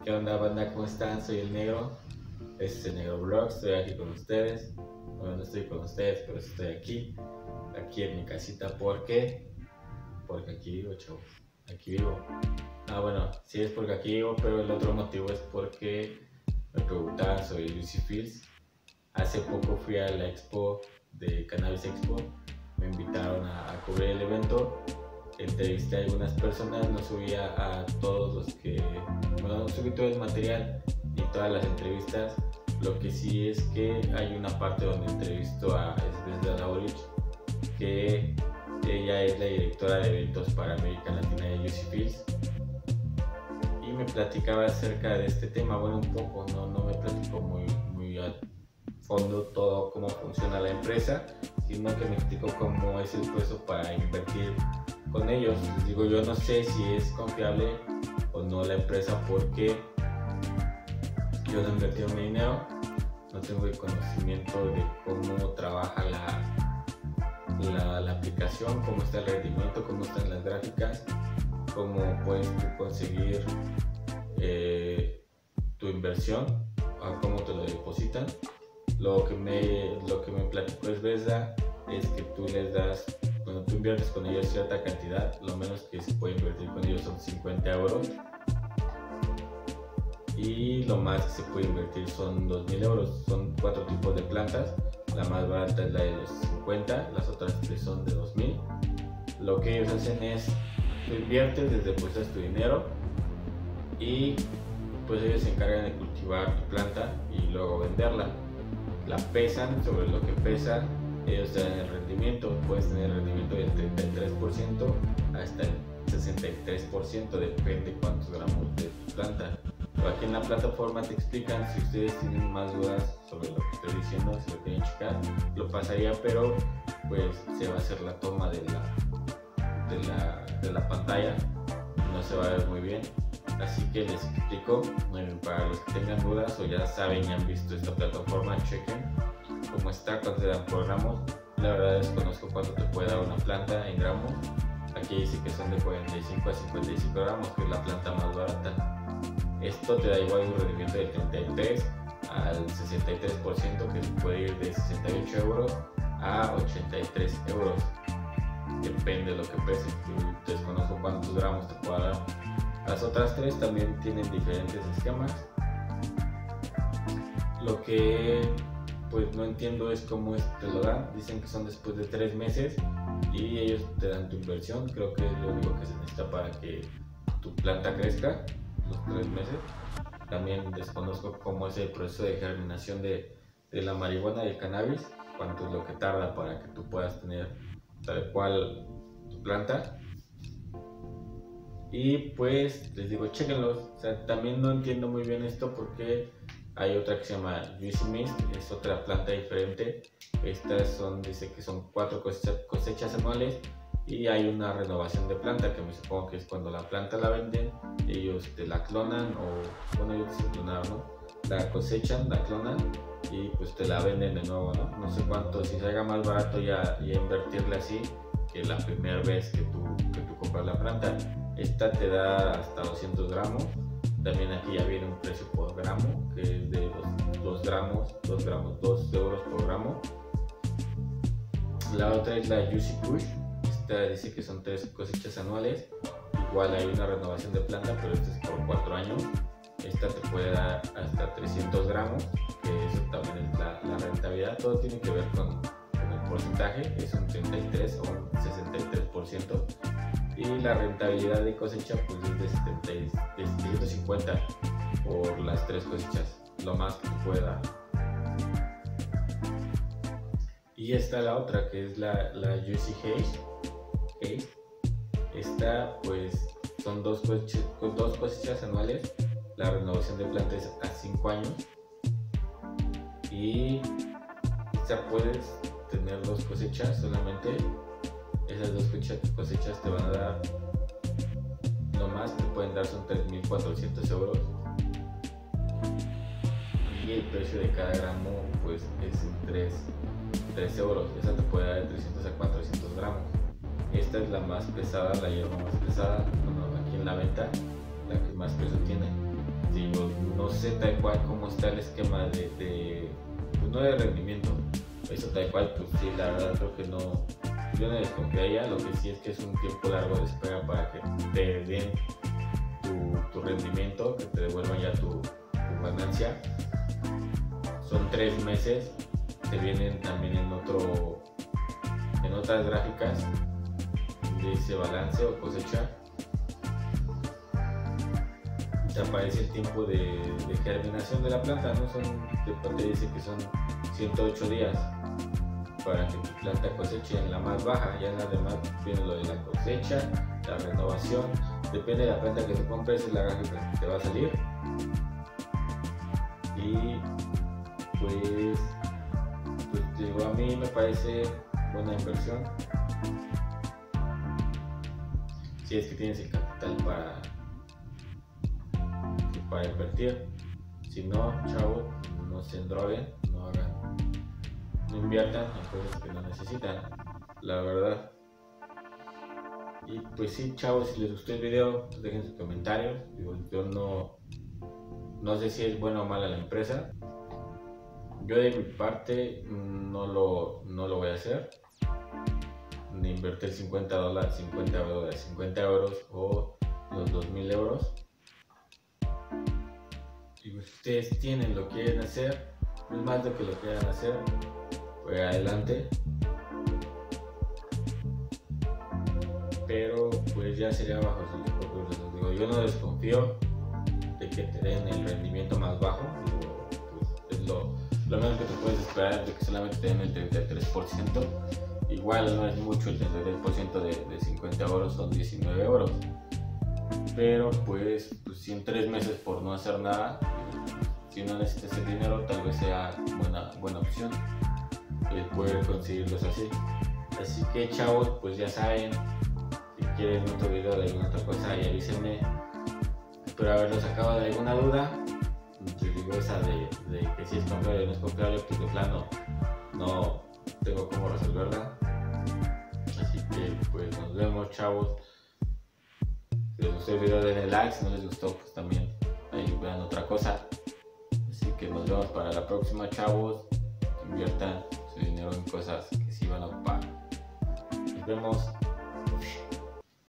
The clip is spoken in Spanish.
¿Qué onda, banda? ¿Cómo están? Soy el Negro. Este es el Negro Vlog. Estoy aquí con ustedes. Bueno, no estoy con ustedes, pero estoy aquí en mi casita. ¿Por qué? Porque aquí vivo, chavos. Aquí vivo. Bueno, sí es porque aquí vivo, pero el otro motivo es porque me preguntaban sobre Juicy Fields. Hace poco fui a la expo de Cannabis Expo. Me invitaron a cubrir el evento. Entrevisté a algunas personas, no subí a todos los que, bueno, no subí todo el material ni todas las entrevistas. Lo que sí es que hay una parte donde entrevisto a Esbesda Laurich, que ella es la directora de eventos para América Latina de Juicy Fields, y me platicaba acerca de este tema. Bueno, un poco, no me platicó muy a fondo todo cómo funciona la empresa, sino que me explicó cómo es el proceso para invertir con ellos. Les digo, yo no sé si es confiable o no la empresa, porque yo no he invertido mi dinero, no tengo el conocimiento de cómo trabaja la aplicación, cómo está el rendimiento, cómo están las gráficas, cómo puedes tú conseguir tu inversión, o cómo te lo depositan. Lo que me platicó Esbesda es que tú les das, cuando tú inviertes con ellos cierta cantidad, lo menos que se puede invertir con ellos son 50 euros, y lo más que se puede invertir son 2.000 euros. Son 4 tipos de plantas, la más barata es la de los 50, las otras 3 son de 2.000. Lo que ellos hacen es, tú inviertes, les depositas tu dinero y pues ellos se encargan de cultivar tu planta y luego venderla. La pesan sobre lo que pesa, ellos te dan el rendimiento. Puedes tener el rendimiento del 33% hasta el 63%, depende cuántos gramos de tu planta. Pero aquí en la plataforma te explican. Si ustedes tienen más dudas sobre lo que estoy diciendo, si lo quieren checar, lo pasaría, pero pues se va a hacer la toma de la pantalla, no se va a ver muy bien. Así que les explico, para los que tengan dudas o ya saben y han visto esta plataforma, chequen cómo está, cuánto te dan por gramos. La verdad desconozco cuánto te puede dar una planta en gramos. Aquí dice que son de 45 a 55 gramos, que es la planta más barata. Esto te da igual un rendimiento del 33 al 63%, que puede ir de 68 euros a 83 euros. Depende de lo que pese. Desconozco cuántos gramos te pueda dar. Las otras 3 también tienen diferentes esquemas. Lo que pues no entiendo es cómo te lo dan. Dicen que son después de 3 meses y ellos te dan tu inversión. Creo que es lo único que se necesita para que tu planta crezca, los 3 meses. También desconozco cómo es el proceso de germinación de la marihuana y el cannabis, cuánto es lo que tarda para que tú puedas tener tal cual tu planta. Y pues les digo, chéquenlos. O sea, también no entiendo muy bien esto, porque hay otra que se llama Juicy Mist, es otra planta diferente. Estas dice que son 4 cosechas anuales, y hay una renovación de planta, que me supongo que es cuando la planta la venden, ellos te la clonan, o bueno, ellos se clonaron, ¿no? La cosechan, la clonan y pues te la venden de nuevo, ¿no? No sé cuánto, si salga más barato ya invertirle así, que la primera vez que tú compras la planta. Esta te da hasta 200 gramos. También aquí ya viene un precio por gramo, que es de 2 gramos, 2 euros por gramo. La otra es la Juicy Kush. Esta dice que son 3 cosechas anuales. Igual hay una renovación de planta, pero esta es por 4 años. Esta te puede dar hasta 300 gramos, que eso también es la rentabilidad. Todo tiene que ver con el porcentaje, es un 33 o un 63%. Y la rentabilidad de cosecha pues es de 750 por las 3 cosechas, lo más que te puede dar. Y está la otra, que es la Juicy Haze. Esta pues son 2 cosechas anuales. La renovación de planta es a 5 años, y esta puedes tener 2 cosechas solamente. Esas 2 cosechas te van a dar, lo más que te pueden dar son 3.400 euros, y el precio de cada gramo pues es 3 euros. Esa te puede dar de 300 a 400 gramos. Esta es la más pesada, la hierba más pesada, bueno, aquí en la venta, la que más peso tiene. Si digo, no sé tal cual cómo está el esquema pues no de rendimiento. Eso tal cual, pues sí, la verdad creo que no, yo no desconfiaría. Lo que sí es que es un tiempo largo de espera para que te den tu rendimiento, que te devuelvan ya tu ganancia. Son 3 meses, te vienen también en otras gráficas donde dice balance o cosecha, te aparece el tiempo de germinación de la planta, ¿no? Te dice que son 108 días para que tu planta coseche en la más baja. Ya nada más viene lo de la cosecha, la renovación, depende de la planta que te compres, es la gráfica que te va a salir. Y pues digo, a mí me parece buena inversión si es que tienes el capital para invertir. Si no, chavos, no se endroguen, no inviertan en cosas que no necesitan, la verdad. Y pues sí, chavos, si les gustó el video, pues dejen sus comentarios. Digo, yo no sé si es buena o mala la empresa. Yo de mi parte no lo voy a hacer, de invertir 50 euros o los 2,000 euros. Si ustedes lo quieren hacer, es más de que lo quieran hacer, pues adelante. Pero pues ya sería bajo sus propios riesgos. Digo, yo no desconfío de que te den el rendimiento más bajo. Digo, pues es lo menos que te puedes esperar, de que solamente te den el 33%. Igual no es mucho, el 33% de 50 euros son 19 euros. Pero pues si en 3 meses por no hacer nada, si no necesitas el dinero, tal vez sea buena opción el poder conseguirlos así. Así que chavos, pues ya saben, si quieren otro video de alguna otra cosa, y avísenme. Espero haberlos sacado de alguna duda. Les digo esa de que si es confiable o no es confiable, pues de plano no tengo cómo resolverla. Así que pues nos vemos, chavos. Si les gustó el video, denle like. Si no les gustó, pues también ahí vean otra cosa. Así que nos vemos para la próxima, chavos. Inviertan su dinero en cosas que sí van a ocupar. Nos vemos.